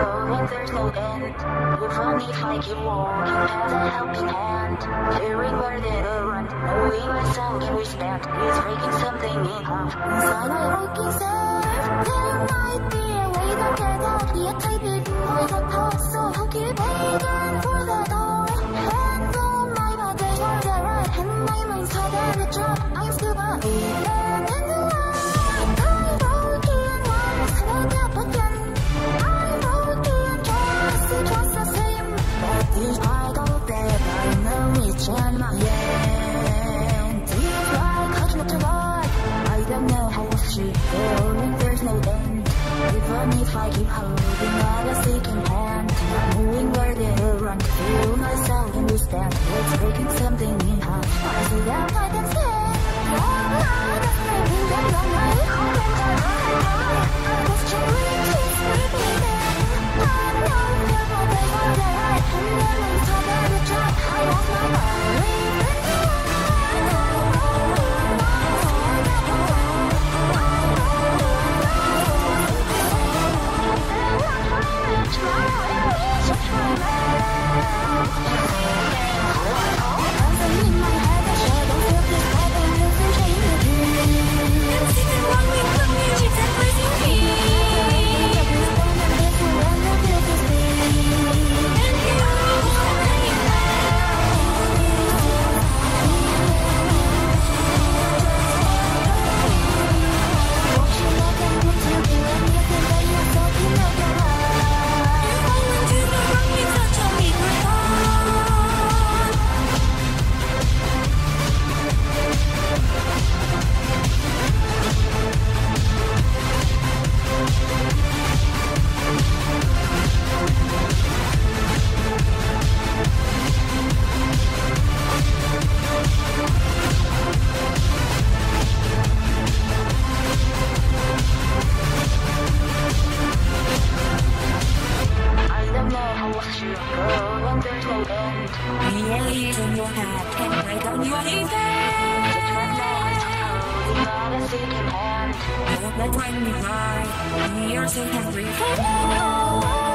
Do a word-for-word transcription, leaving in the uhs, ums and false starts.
going, there's no end. Even if I keep walking, have a helping hand. Hearing where they run, knowing my song in respect is breaking something in half. Inside my broken self, there might be a way to get out. Yet I didn't like a path, so I'll keep waiting for the door. And though my body for the right, and my mind's hard at the job, I'm still believing in the light. I'm broken once, not up again. I'm broken twice, it was the same. But despite all that, I know it's on my end. Feels like hard not to ride. I don't know how I should go, and there's no end. Even if I keep holding on a second hand, not knowing where they'll run, feel myself in respect. It's breaking something in half. I see that I can stand. Long night, that's making them long night. I'll never run. I was chewing, keeps repeating. I know never they were the right, and then I saw that the job. I lost my mind. Let me hide, you're so hungry for more.